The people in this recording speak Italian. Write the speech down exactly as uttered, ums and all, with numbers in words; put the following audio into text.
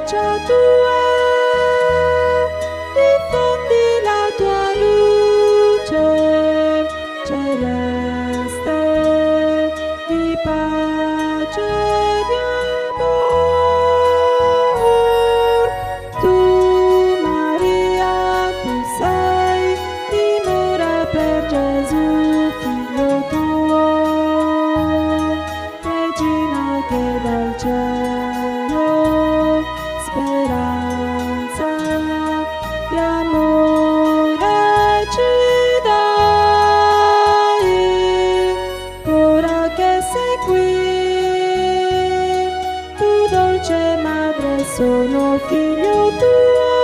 faccia tua, diffondi la tua luce celeste di pace e di amor. Tu Maria, tu sei dimora per Gesù, figlio tuo, regina che dal cielo speranza di amore ci dai. Ora che sei qui, tu dolce madre, sono figlio tuo.